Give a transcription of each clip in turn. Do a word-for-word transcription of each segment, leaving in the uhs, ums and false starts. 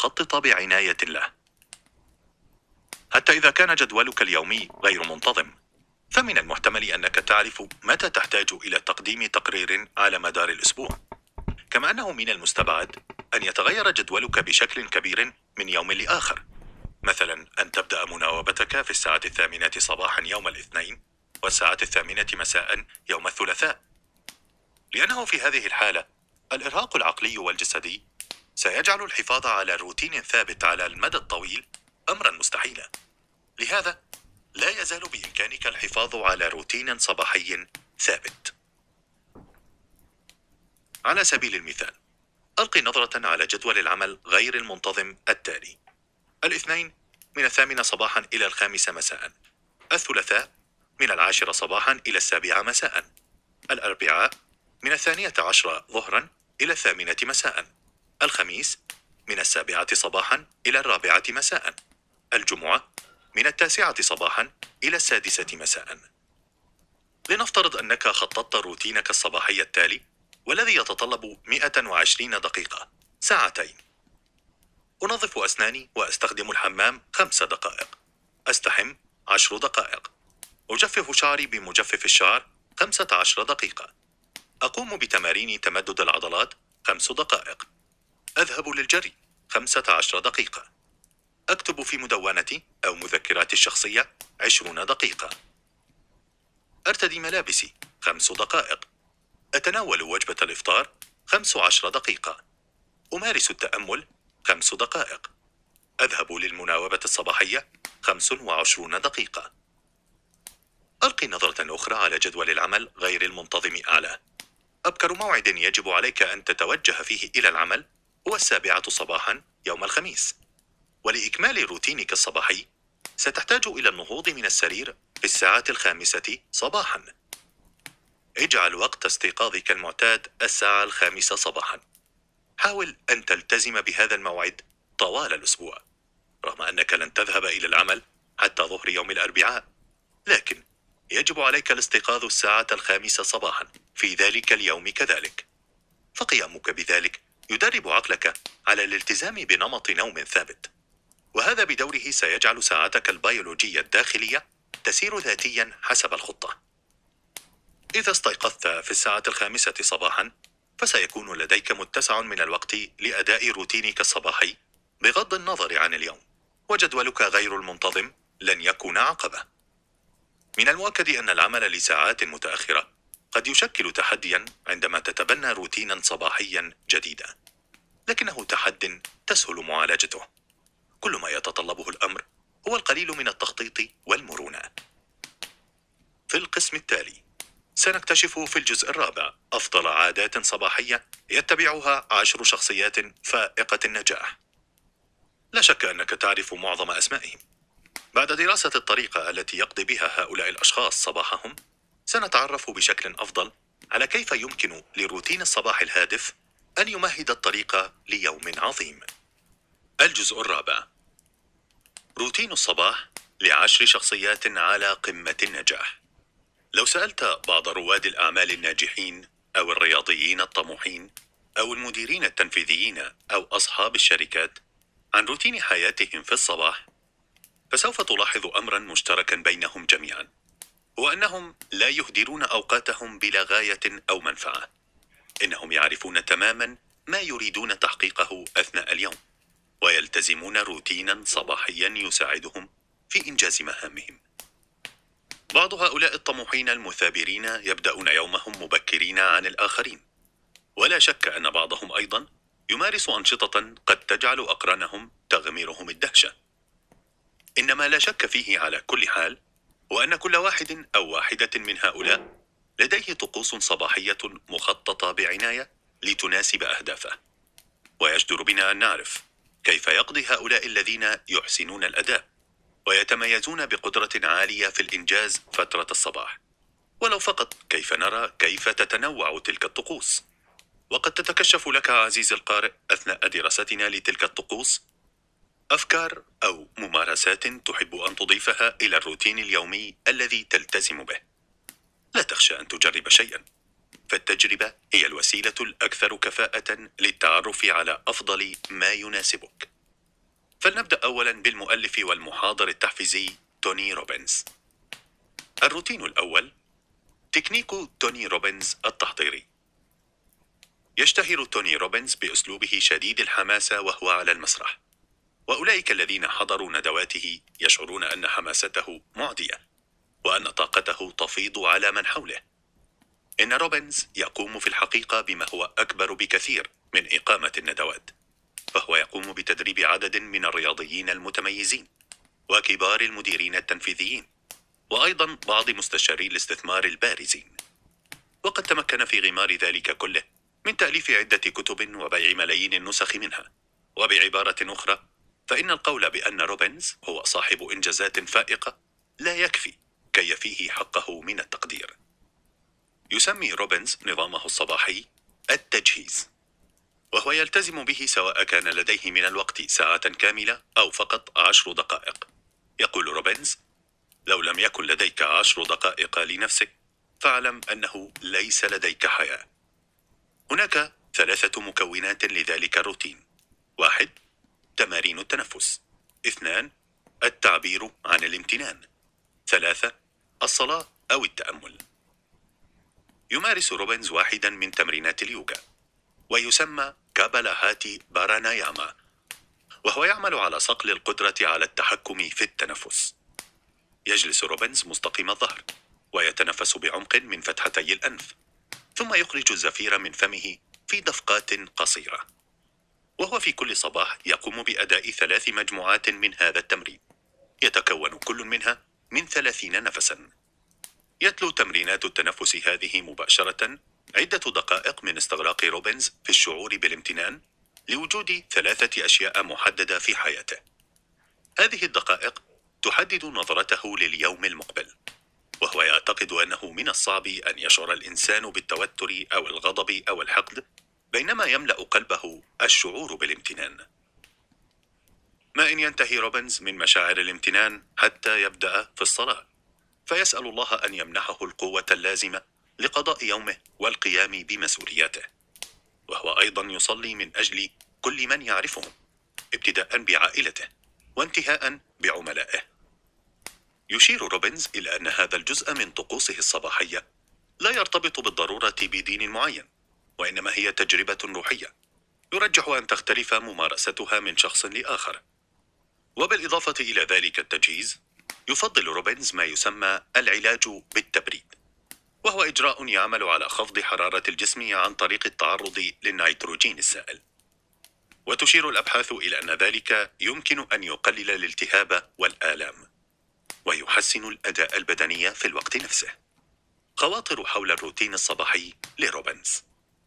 تخطط بعناية له. حتى إذا كان جدولك اليومي غير منتظم، فمن المحتمل أنك تعرف متى تحتاج إلى تقديم تقرير على مدار الأسبوع. كما أنه من المستبعد أن يتغير جدولك بشكل كبير من يوم لآخر، مثلا أن تبدأ مناوبتك في الساعة الثامنة صباحا يوم الاثنين والساعة الثامنة مساء يوم الثلاثاء، لأنه في هذه الحالة الإرهاق العقلي والجسدي سيجعل الحفاظ على روتين ثابت على المدى الطويل أمرا مستحيلا. لهذا لا يزال بإمكانك الحفاظ على روتين صباحي ثابت. على سبيل المثال، ألقي نظرة على جدول العمل غير المنتظم التالي: الاثنين من الثامنة صباحا إلى الخامسة مساء، الثلاثاء من العاشرة صباحا إلى السابعة مساء، الأربعاء من الثانية عشرة ظهرا إلى الثامنة مساء، الخميس من السابعة صباحا إلى الرابعة مساء، الجمعة من التاسعة صباحا إلى السادسة مساء. لنفترض أنك خططت روتينك الصباحي التالي والذي يتطلب مئة وعشرين دقيقة، ساعتين. أنظف أسناني وأستخدم الحمام خمس دقائق، أستحم عشر دقائق، أجفف شعري بمجفف الشعر خمسة عشر دقيقة، أقوم بتمارين تمدد العضلات خمس دقائق، أذهب للجري خمسة عشر دقيقة، أكتب في مدونتي أو مذكراتي الشخصية عشرون دقيقة، أرتدي ملابسي خمس دقائق، أتناول وجبة الإفطار خمس عشر دقيقة، أمارس التأمل خمس دقائق، أذهب للمناوبة الصباحية خمس وعشرون دقيقة. ألقي نظرة أخرى على جدول العمل غير المنتظم أعلى. أبكر موعد يجب عليك أن تتوجه فيه إلى العمل هو السابعة صباحا يوم الخميس، ولإكمال روتينك الصباحي ستحتاج إلى النهوض من السرير في الساعة الخامسة صباحا. اجعل وقت استيقاظك المعتاد الساعة الخامسة صباحا. حاول أن تلتزم بهذا الموعد طوال الأسبوع، رغم أنك لن تذهب إلى العمل حتى ظهر يوم الأربعاء، لكن يجب عليك الاستيقاظ الساعة الخامسة صباحا في ذلك اليوم كذلك. فقيامك بذلك يدرب عقلك على الالتزام بنمط نوم ثابت، وهذا بدوره سيجعل ساعتك البيولوجية الداخلية تسير ذاتيا حسب الخطة. إذا استيقظت في الساعة الخامسة صباحا فسيكون لديك متسع من الوقت لأداء روتينك الصباحي بغض النظر عن اليوم، وجدولك غير المنتظم لن يكون عقبة. من المؤكد أن العمل لساعات متأخرة قد يشكل تحديا عندما تتبنى روتينا صباحيا جديدا، لكنه تحد تسهل معالجته. كل ما يتطلبه الأمر هو القليل من التخطيط والمرونة. في القسم التالي سنكتشف في الجزء الرابع أفضل عادات صباحية يتبعها عشر شخصيات فائقة النجاح. لا شك أنك تعرف معظم أسمائهم. بعد دراسة الطريقة التي يقضي بها هؤلاء الأشخاص صباحهم، سنتعرف بشكل أفضل على كيف يمكن لروتين الصباح الهادف أن يمهد الطريق ليوم عظيم. الجزء الرابع: روتين الصباح لعشر شخصيات على قمة النجاح. لو سألت بعض رواد الأعمال الناجحين أو الرياضيين الطموحين أو المديرين التنفيذيين أو أصحاب الشركات عن روتين حياتهم في الصباح، فسوف تلاحظ أمرا مشتركا بينهم جميعا، هو أنهم لا يهدرون أوقاتهم بلا غاية أو منفعة. إنهم يعرفون تماما ما يريدون تحقيقه أثناء اليوم، ويلتزمون روتينا صباحيا يساعدهم في إنجاز مهامهم. بعض هؤلاء الطموحين المثابرين يبدأون يومهم مبكرين عن الآخرين، ولا شك أن بعضهم أيضا يمارس أنشطة قد تجعل أقرانهم تغمرهم الدهشة. إنما لا شك فيه على كل حال هو أن كل واحد أو واحدة من هؤلاء لديه طقوس صباحية مخططة بعناية لتناسب أهدافه، ويجدر بنا أن نعرف كيف يقضي هؤلاء الذين يحسنون الأداء ويتميزون بقدرة عالية في الإنجاز فترة الصباح، ولو فقط كيف نرى كيف تتنوع تلك الطقوس. وقد تتكشف لك عزيزي القارئ أثناء دراستنا لتلك الطقوس أفكار أو ممارسات تحب أن تضيفها إلى الروتين اليومي الذي تلتزم به. لا تخشى أن تجرب شيئا، فالتجربة هي الوسيلة الأكثر كفاءة للتعرف على أفضل ما يناسبك. فلنبدأ أولا بالمؤلف والمحاضر التحفيزي توني روبنز. الروتين الأول تكنيك توني روبنز التحضيري. يشتهر توني روبنز بأسلوبه شديد الحماسة وهو على المسرح، وأولئك الذين حضروا ندواته يشعرون أن حماسته معدية وأن طاقته تفيض على من حوله. إن روبنز يقوم في الحقيقة بما هو أكبر بكثير من إقامة الندوات، فهو يقوم بتدريب عدد من الرياضيين المتميزين وكبار المديرين التنفيذيين، وأيضا بعض مستشاري الاستثمار البارزين. وقد تمكن في غمار ذلك كله من تأليف عدة كتب وبيع ملايين النسخ منها. وبعبارة أخرى، فإن القول بأن روبنز هو صاحب إنجازات فائقة لا يكفي كي يفيه حقه من التقدير. يسمي روبنز نظامه الصباحي التجهيز، وهو يلتزم به سواء كان لديه من الوقت ساعة كاملة أو فقط عشر دقائق. يقول روبنز: لو لم يكن لديك عشر دقائق لنفسك فاعلم أنه ليس لديك حياة. هناك ثلاثة مكونات لذلك الروتين: واحد، تمارين التنفس. اثنان، التعبير عن الامتنان. ثلاثة، الصلاة أو التأمل. يمارس روبنز واحدا من تمرينات اليوغا، ويسمى كابالاهاتي باراناياما، وهو يعمل على صقل القدرة على التحكم في التنفس. يجلس روبنز مستقيم الظهر ويتنفس بعمق من فتحتي الأنف، ثم يخرج الزفير من فمه في دفقات قصيرة. وهو في كل صباح يقوم بأداء ثلاث مجموعات من هذا التمرين، يتكون كل منها من ثلاثين نفسا. يتلو تمرينات التنفس هذه مباشرة عدة دقائق من استغراق روبنز في الشعور بالامتنان لوجود ثلاثة أشياء محددة في حياته. هذه الدقائق تحدد نظرته لليوم المقبل، وهو يعتقد أنه من الصعب أن يشعر الإنسان بالتوتر أو الغضب أو الحقد بينما يملأ قلبه الشعور بالامتنان. ما إن ينتهي روبنز من مشاعر الامتنان حتى يبدأ في الصلاة، فيسأل الله أن يمنحه القوة اللازمة لقضاء يومه والقيام بمسؤولياته. وهو أيضا يصلي من أجل كل من يعرفهم، ابتداء بعائلته وانتهاء بعملائه. يشير روبنز إلى أن هذا الجزء من طقوسه الصباحية لا يرتبط بالضرورة بدين معين، وإنما هي تجربة روحية يرجح أن تختلف ممارستها من شخص لآخر. وبالإضافة إلى ذلك التجهيز، يفضل روبنز ما يسمى العلاج بالتبريد، وهو إجراء يعمل على خفض حرارة الجسم عن طريق التعرض للنيتروجين السائل. وتشير الأبحاث إلى أن ذلك يمكن أن يقلل الالتهاب والآلام ويحسن الأداء البدني في الوقت نفسه. خواطر حول الروتين الصباحي لروبنز.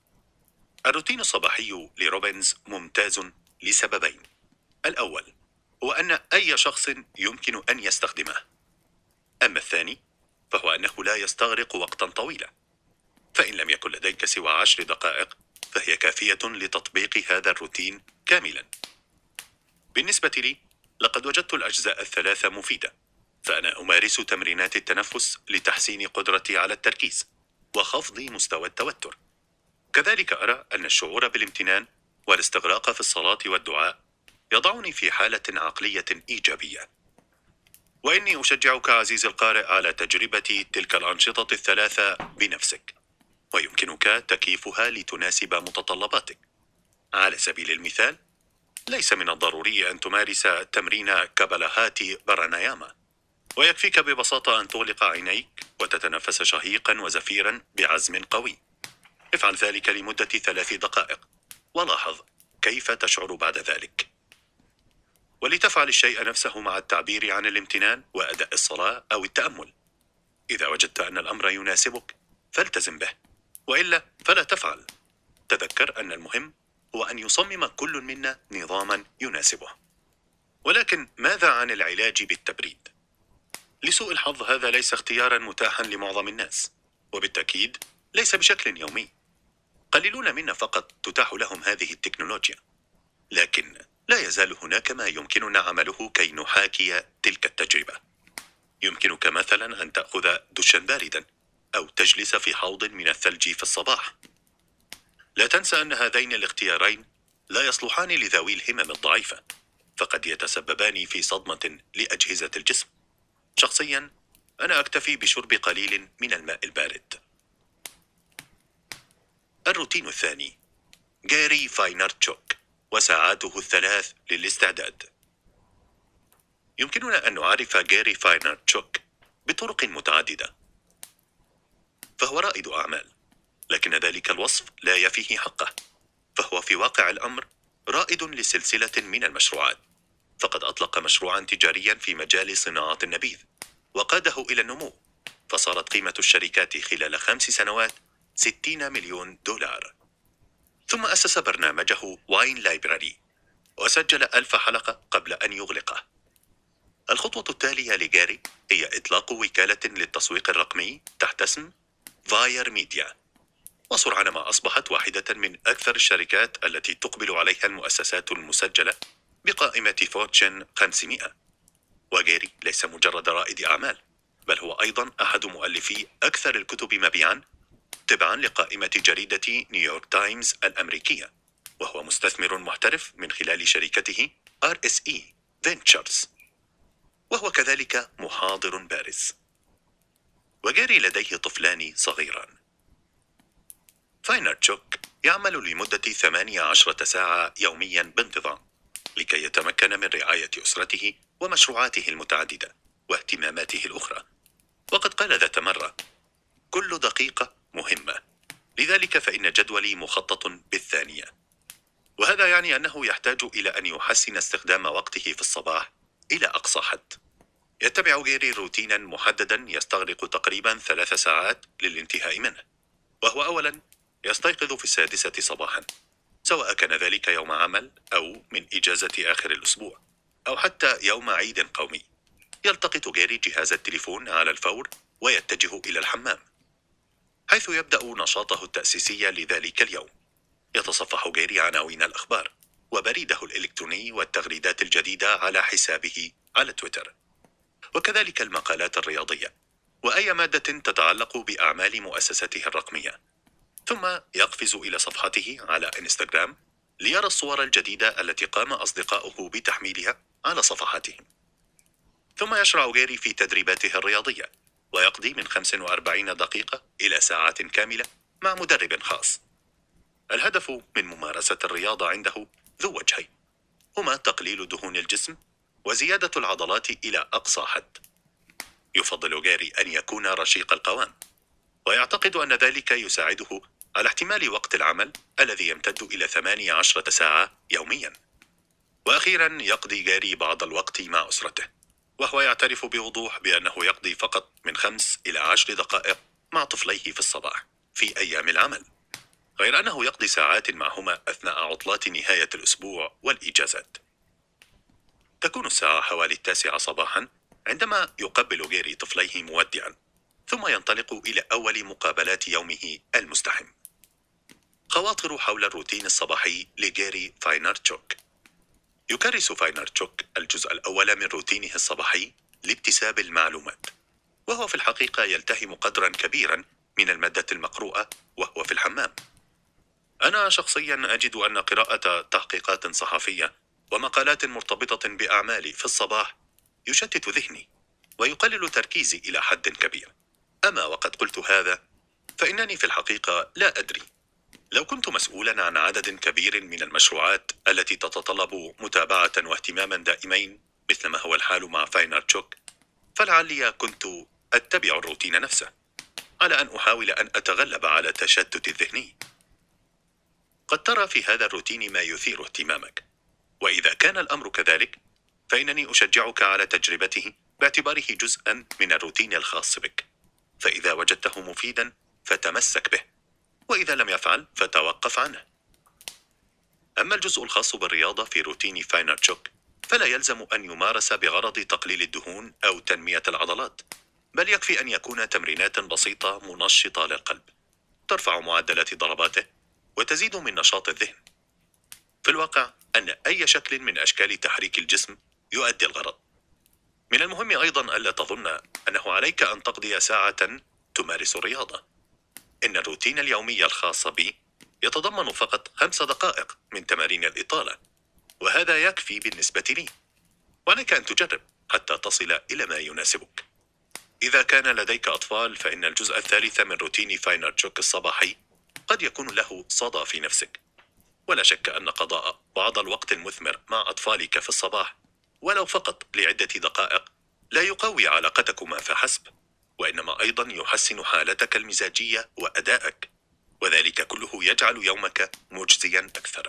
الروتين الصباحي لروبنز ممتاز لسببين. الأول هو أن أي شخص يمكن أن يستخدمه، أما الثاني فهو أنه لا يستغرق وقتا طويلا، فإن لم يكن لديك سوى عشر دقائق فهي كافية لتطبيق هذا الروتين كاملا. بالنسبة لي لقد وجدت الأجزاء الثلاثة مفيدة، فأنا أمارس تمرينات التنفس لتحسين قدرتي على التركيز وخفض مستوى التوتر. كذلك أرى أن الشعور بالامتنان والاستغراق في الصلاة والدعاء يضعني في حالة عقلية إيجابية. وإني أشجعك عزيزي القارئ على تجربة تلك الأنشطة الثلاثة بنفسك، ويمكنك تكييفها لتناسب متطلباتك. على سبيل المثال، ليس من الضروري أن تمارس تمرين كابالاهاتي باراناياما، ويكفيك ببساطة أن تغلق عينيك وتتنفس شهيقا وزفيرا بعزم قوي. افعل ذلك لمدة ثلاث دقائق ولاحظ كيف تشعر بعد ذلك. ولتفعل الشيء نفسه مع التعبير عن الامتنان وأداء الصلاة أو التأمل. إذا وجدت أن الأمر يناسبك فالتزم به، وإلا فلا تفعل. تذكر أن المهم هو أن يصمم كل منا نظاما يناسبه. ولكن ماذا عن العلاج بالتبريد؟ لسوء الحظ هذا ليس اختيارا متاحا لمعظم الناس، وبالتأكيد ليس بشكل يومي. قليلون منا فقط تتاح لهم هذه التكنولوجيا، لكن لا يزال هناك ما يمكننا عمله كي نحاكي تلك التجربة. يمكنك مثلا أن تأخذ دشا باردا أو تجلس في حوض من الثلج في الصباح. لا تنسى أن هذين الاختيارين لا يصلحان لذوي الهمم الضعيفة، فقد يتسببان في صدمة لأجهزة الجسم. شخصيا أنا أكتفي بشرب قليل من الماء البارد. الروتين الثاني: جاري فاينرتشوك وساعاته الثلاث للاستعداد. يمكننا أن نعرف جاري فاينرتشوك بطرق متعددة، فهو رائد أعمال، لكن ذلك الوصف لا يفيه حقه، فهو في واقع الأمر رائد لسلسلة من المشروعات. فقد أطلق مشروعا تجاريا في مجال صناعة النبيذ وقاده إلى النمو، فصارت قيمة الشركات خلال خمس سنوات ستين مليون دولار. ثم أسس برنامجه واين لايبراري وسجل ألف حلقة قبل أن يغلقه. الخطوة التالية لجاري هي إطلاق وكالة للتسويق الرقمي تحت اسم فاير ميديا، وسرعان ما أصبحت واحدة من أكثر الشركات التي تقبل عليها المؤسسات المسجلة بقائمة فورتشن خمسمائة. وجاري ليس مجرد رائد أعمال، بل هو أيضا أحد مؤلفي أكثر الكتب مبيعا تبعا لقائمة جريدة نيويورك تايمز الأمريكية، وهو مستثمر محترف من خلال شركته آر إس إي Ventures، وهو كذلك محاضر بارز. وجاري لديه طفلان صغيران. فاينرتشوك يعمل لمدة ثمانية عشرة ساعة يوميا بانتظام لكي يتمكن من رعاية أسرته ومشروعاته المتعددة واهتماماته الأخرى. وقد قال ذات مرة: كل دقيقة مهمة، لذلك فإن جدولي مخطط بالثانية. وهذا يعني أنه يحتاج إلى أن يحسن استخدام وقته في الصباح إلى أقصى حد. يتبع جاري روتينا محددا يستغرق تقريبا ثلاث ساعات للانتهاء منه، وهو أولا يستيقظ في السادسة صباحا، سواء كان ذلك يوم عمل أو من إجازة آخر الأسبوع أو حتى يوم عيد قومي. يلتقط جاري جهاز التليفون على الفور ويتجه إلى الحمام، حيث يبدأ نشاطه التأسيسي لذلك اليوم. يتصفح جاري عناوين الأخبار وبريده الإلكتروني والتغريدات الجديدة على حسابه على تويتر، وكذلك المقالات الرياضية وأي مادة تتعلق بأعمال مؤسسته الرقمية. ثم يقفز إلى صفحته على إنستغرام ليرى الصور الجديدة التي قام أصدقاؤه بتحميلها على صفحاتهم. ثم يشرع جاري في تدريباته الرياضية ويقضي من خمس وأربعين دقيقة إلى ساعة كاملة مع مدرب خاص. الهدف من ممارسة الرياضة عنده ذو وجهين، هما تقليل دهون الجسم وزيادة العضلات إلى أقصى حد. يفضل جاري أن يكون رشيق القوام، ويعتقد أن ذلك يساعده على احتمال وقت العمل الذي يمتد إلى ثمانية عشرة ساعة يوميا. وأخيرا يقضي جاري بعض الوقت مع أسرته، وهو يعترف بوضوح بأنه يقضي فقط من خمس إلى عشر دقائق مع طفليه في الصباح في أيام العمل، غير أنه يقضي ساعات معهما أثناء عطلات نهاية الأسبوع والإجازات. تكون الساعة حوالي التاسعة صباحا عندما يقبل جاري طفليه مودعا، ثم ينطلق إلى أول مقابلات يومه المزدحم. خواطر حول الروتين الصباحي لجاري فاينرتشوك. يكرس فاينرتشوك الجزء الأول من روتينه الصباحي لاكتساب المعلومات، وهو في الحقيقة يلتهم قدرا كبيرا من المادة المقروءة وهو في الحمام. أنا شخصيا أجد أن قراءة تحقيقات صحفية ومقالات مرتبطة بأعمالي في الصباح يشتت ذهني ويقلل تركيزي إلى حد كبير. أما وقد قلت هذا فإنني في الحقيقة لا أدري. لو كنت مسؤولا عن عدد كبير من المشروعات التي تتطلب متابعة واهتماما دائمين مثل ما هو الحال مع فاينرتشوك، فلعلي كنت أتبع الروتين نفسه على أن أحاول أن أتغلب على التشتت الذهني. قد ترى في هذا الروتين ما يثير اهتمامك، وإذا كان الأمر كذلك فإنني أشجعك على تجربته باعتباره جزءا من الروتين الخاص بك. فإذا وجدته مفيدا فتمسك به، وإذا لم يفعل فتوقف عنه. أما الجزء الخاص بالرياضة في روتين فاينرتشوك فلا يلزم أن يمارس بغرض تقليل الدهون أو تنمية العضلات، بل يكفي أن يكون تمرينات بسيطة منشطة للقلب ترفع معدلات ضرباته وتزيد من نشاط الذهن. في الواقع أن أي شكل من أشكال تحريك الجسم يؤدي الغرض. من المهم أيضا ألا تظن أنه عليك أن تقضي ساعة تمارس الرياضة. إن الروتين اليومي الخاص بي يتضمن فقط خمس دقائق من تمارين الإطالة، وهذا يكفي بالنسبة لي. وعليك أن تجرب حتى تصل إلى ما يناسبك. إذا كان لديك أطفال فإن الجزء الثالث من روتين فاينرتشوك الصباحي قد يكون له صدى في نفسك. ولا شك أن قضاء بعض الوقت المثمر مع أطفالك في الصباح ولو فقط لعدة دقائق لا يقوي علاقتكما فحسب، وإنما أيضا يحسن حالتك المزاجية وأدائك، وذلك كله يجعل يومك مجزيا أكثر.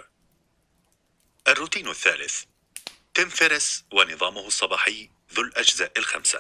الروتين الثالث: تيم فيريس ونظامه الصباحي ذو الأجزاء الخمسة.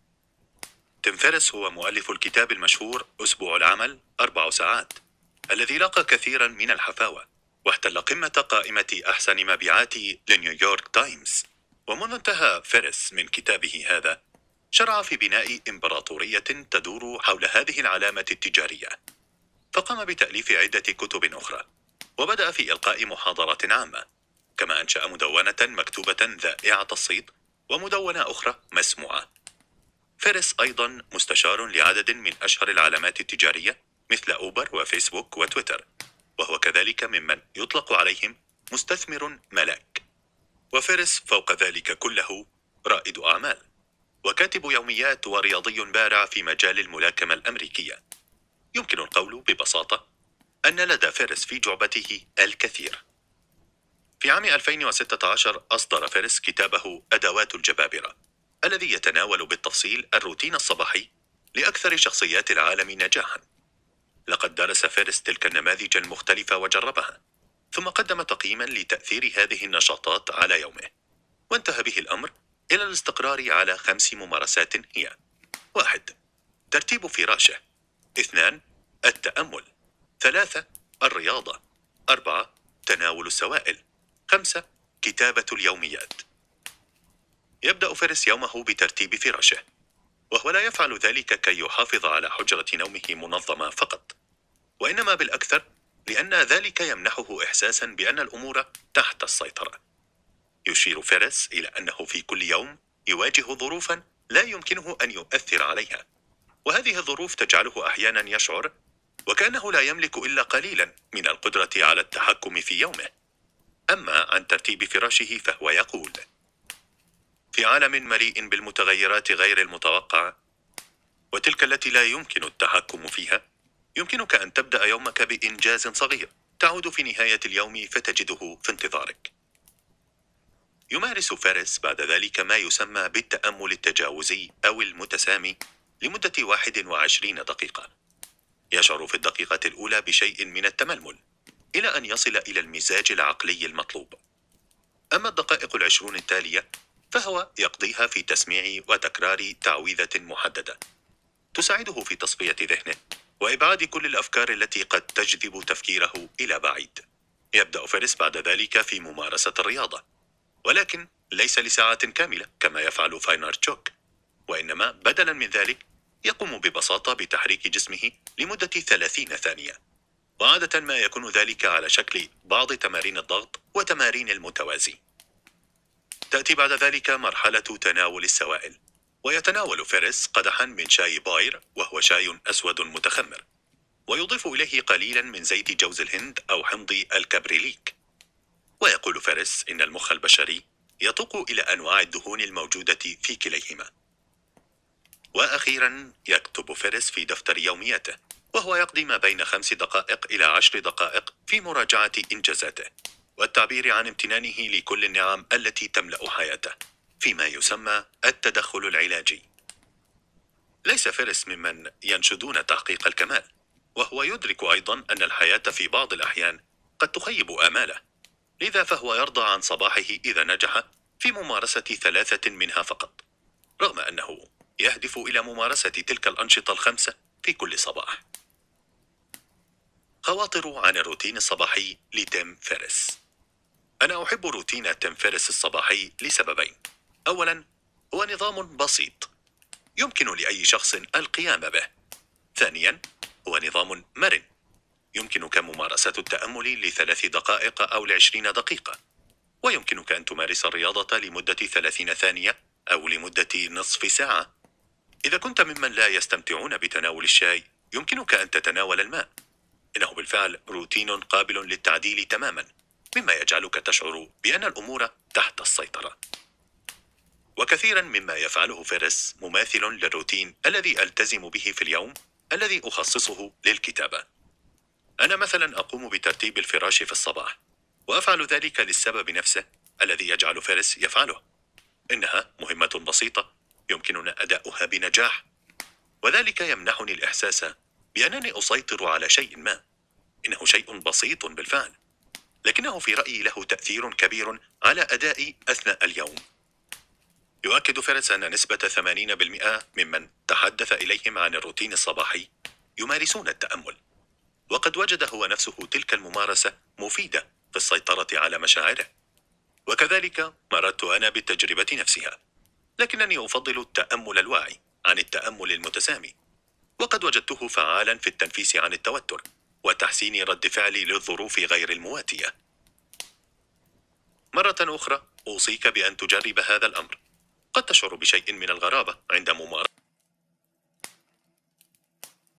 تيم فيريس هو مؤلف الكتاب المشهور أسبوع العمل أربع ساعات، الذي لاقى كثيرا من الحفاوة واحتل قمة قائمة أحسن مبيعات لنيويورك تايمز. ومنذ انتهى فيريس من كتابه هذا شرع في بناء إمبراطورية تدور حول هذه العلامة التجارية، فقام بتأليف عدة كتب أخرى، وبدأ في إلقاء محاضرات عامة، كما أنشأ مدونة مكتوبة ذائعة الصيت ومدونة أخرى مسموعة. فيريس أيضا مستشار لعدد من أشهر العلامات التجارية مثل أوبر وفيسبوك وتويتر، وهو كذلك ممن يطلق عليهم مستثمر ملاك. وفيريس فوق ذلك كله رائد أعمال وكاتب يوميات ورياضي بارع في مجال الملاكمة الأمريكية. يمكن القول ببساطة أن لدى فيريس في جعبته الكثير. في عام ألفين وستة عشر أصدر فيريس كتابه أدوات الجبابرة، الذي يتناول بالتفصيل الروتين الصباحي لأكثر شخصيات العالم نجاحا. لقد درس فيريس تلك النماذج المختلفة وجربها، ثم قدم تقييما لتأثير هذه النشاطات على يومه، وانتهى به الأمر إلى الاستقرار على خمس ممارسات هي: واحد. ترتيب فراشه. اثنان. التأمل. ثلاثة. الرياضة. أربعة. تناول السوائل. خمسة. كتابة اليوميات. يبدأ فيريس يومه بترتيب فراشه، وهو لا يفعل ذلك كي يحافظ على حجرة نومه منظمة فقط، وإنما بالأكثر لأن ذلك يمنحه إحساسا بأن الأمور تحت السيطرة. يشير فيريس إلى أنه في كل يوم يواجه ظروفا لا يمكنه أن يؤثر عليها، وهذه الظروف تجعله أحيانا يشعر وكأنه لا يملك إلا قليلا من القدرة على التحكم في يومه. أما عن ترتيب فراشه فهو يقول: في عالم مليء بالمتغيرات غير المتوقعة وتلك التي لا يمكن التحكم فيها، يمكنك أن تبدأ يومك بإنجاز صغير تعود في نهاية اليوم فتجده في انتظارك. يمارس فيريس بعد ذلك ما يسمى بالتأمل التجاوزي أو المتسامي لمدة واحد وعشرين دقيقة. يشعر في الدقيقة الأولى بشيء من التململ إلى أن يصل إلى المزاج العقلي المطلوب. أما الدقائق العشرون التالية فهو يقضيها في تسميع وتكرار تعويذة محددة تساعده في تصفية ذهنه وإبعاد كل الأفكار التي قد تجذب تفكيره إلى بعيد. يبدأ فيريس بعد ذلك في ممارسة الرياضة، ولكن ليس لساعات كاملة كما يفعل فاينرتشوك، وإنما بدلا من ذلك يقوم ببساطة بتحريك جسمه لمدة ثلاثين ثانية، وعادة ما يكون ذلك على شكل بعض تمارين الضغط وتمارين المتوازي. تأتي بعد ذلك مرحلة تناول السوائل، ويتناول فيريس قدحا من شاي باير وهو شاي أسود متخمر، ويضيف إليه قليلا من زيت جوز الهند أو حمض الكبريليك. ويقول فيريس إن المخ البشري يتوق إلى أنواع الدهون الموجودة في كليهما. وأخيرا يكتب فيريس في دفتر يومياته، وهو يقضي ما بين خمس دقائق إلى عشر دقائق في مراجعة إنجازاته والتعبير عن امتنانه لكل النعم التي تملأ حياته فيما يسمى التدخل العلاجي. ليس فيريس ممن ينشدون تحقيق الكمال، وهو يدرك أيضا أن الحياة في بعض الأحيان قد تخيب آماله، لذا فهو يرضى عن صباحه إذا نجح في ممارسة ثلاثة منها فقط، رغم أنه يهدف إلى ممارسة تلك الأنشطة الخمسة في كل صباح. خواطر عن الروتين الصباحي لتيم فيريس. أنا أحب روتين تيم فيريس الصباحي لسببين. أولا، هو نظام بسيط يمكن لأي شخص القيام به. ثانيا، هو نظام مرن يمكنك ممارسة التأمل لثلاث دقائق أو لعشرين دقيقة، ويمكنك أن تمارس الرياضة لمدة ثلاثين ثانية أو لمدة نصف ساعة. إذا كنت ممن لا يستمتعون بتناول الشاي يمكنك أن تتناول الماء. إنه بالفعل روتين قابل للتعديل تماما، مما يجعلك تشعر بأن الأمور تحت السيطرة. وكثيرا مما يفعله فيرس مماثل للروتين الذي ألتزم به في اليوم الذي أخصصه للكتابة. أنا مثلا أقوم بترتيب الفراش في الصباح، وأفعل ذلك للسبب نفسه الذي يجعل فيرس يفعله. إنها مهمة بسيطة يمكننا أداؤها بنجاح، وذلك يمنحني الإحساس بأنني أسيطر على شيء ما. إنه شيء بسيط بالفعل، لكنه في رأيي له تأثير كبير على أدائي أثناء اليوم. يؤكد فيرس أن نسبة ثمانين بالمئة ممن تحدث إليهم عن الروتين الصباحي يمارسون التأمل، وقد وجد هو نفسه تلك الممارسة مفيدة في السيطرة على مشاعره. وكذلك مررت أنا بالتجربة نفسها، لكنني أفضل التأمل الواعي عن التأمل المتسامي، وقد وجدته فعالا في التنفيس عن التوتر وتحسين رد فعلي للظروف غير المواتية. مرة أخرى أوصيك بأن تجرب هذا الأمر. قد تشعر بشيء من الغرابة عند ممارسة